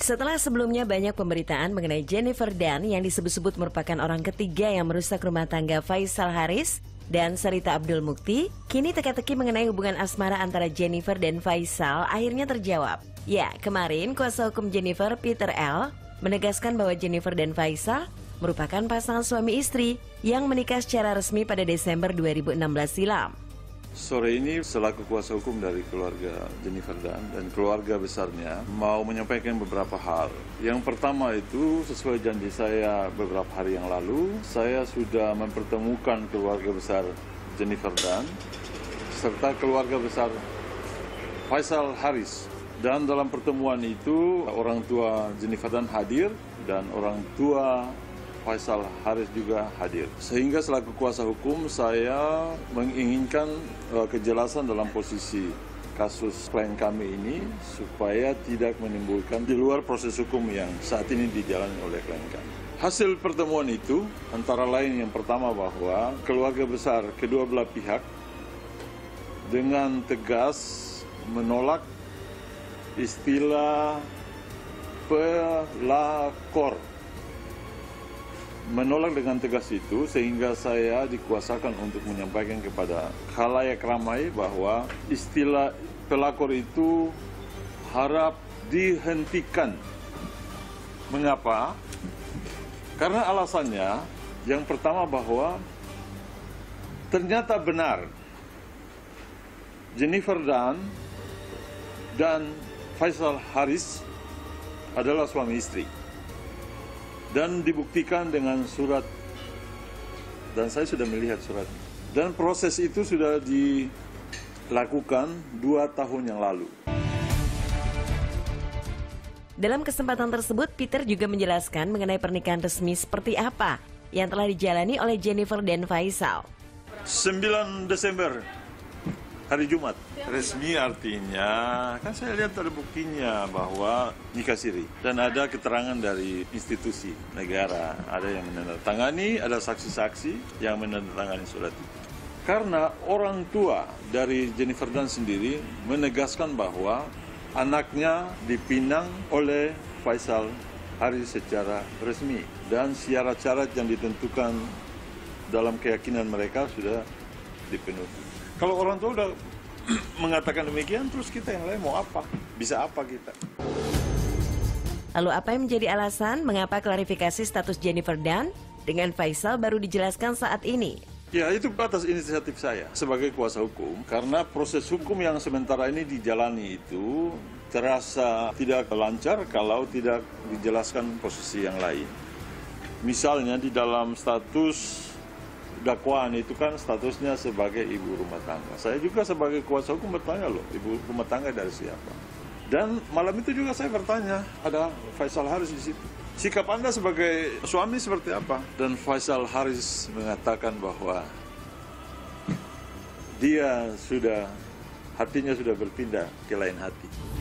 Setelah sebelumnya banyak pemberitaan mengenai Jennifer Dunn yang disebut-sebut merupakan orang ketiga yang merusak rumah tangga Faisal Haris dan Sarita Abdul Mukti, kini teka-teki mengenai hubungan asmara antara Jennifer dan Faisal akhirnya terjawab. Ya, kemarin kuasa hukum Jennifer, Peter L., menegaskan bahwa Jennifer dan Faisal merupakan pasangan suami istri yang menikah secara resmi pada Desember 2016 silam. Sore ini selaku kuasa hukum dari keluarga Jennifer Dunn dan keluarga besarnya mau menyampaikan beberapa hal. Yang pertama itu sesuai janji saya beberapa hari yang lalu, saya sudah mempertemukan keluarga besar Jennifer Dunn serta keluarga besar Faisal Haris. Dan dalam pertemuan itu orang tua Jennifer Dunn hadir dan orang tua Faisal Haris juga hadir. Sehingga selaku kuasa hukum saya menginginkan kejelasan dalam posisi kasus klien kami ini supaya tidak menimbulkan di luar proses hukum yang saat ini dijalani oleh klien kami. Hasil pertemuan itu antara lain yang pertama bahwa keluarga besar kedua belah pihak dengan tegas menolak istilah pelakor. Menolak dengan tegas itu sehingga saya dikuasakan untuk menyampaikan kepada khalayak ramai bahwa istilah pelakor itu harap dihentikan. Mengapa? Karena alasannya yang pertama bahwa ternyata benar Jennifer Dunn dan Faisal Haris adalah suami istri. Dan dibuktikan dengan surat, dan saya sudah melihat surat. Dan proses itu sudah dilakukan 2 tahun yang lalu. Dalam kesempatan tersebut, Peter juga menjelaskan mengenai pernikahan resmi seperti apa yang telah dijalani oleh Jennifer dan Faisal. 9 Desember, hari Jumat. Resmi artinya, kan saya lihat ada buktinya bahwa nikah siri. Dan ada keterangan dari institusi negara, ada yang menandatangani, ada saksi-saksi yang menandatangani surat itu. Karena orang tua dari Jennifer Dunn sendiri menegaskan bahwa anaknya dipinang oleh Faisal Haris secara resmi. Dan syarat-syarat yang ditentukan dalam keyakinan mereka sudah dipenuhi. Kalau orang tua udah mengatakan demikian, terus kita yang lain mau apa? Bisa apa kita? Lalu apa yang menjadi alasan mengapa klarifikasi status Jennifer Dunn dengan Faisal baru dijelaskan saat ini? Ya, itu atas inisiatif saya sebagai kuasa hukum. Karena proses hukum yang sementara ini dijalani itu terasa tidak lancar kalau tidak dijelaskan posisi yang lain. Misalnya di dalam status dakwaan itu kan statusnya sebagai ibu rumah tangga. Saya juga sebagai kuasa hukum bertanya loh, ibu rumah tangga dari siapa? Dan malam itu juga saya bertanya, ada Faisal Haris di situ. Sikap Anda sebagai suami seperti apa? Dan Faisal Haris mengatakan bahwa hatinya sudah berpindah ke lain hati.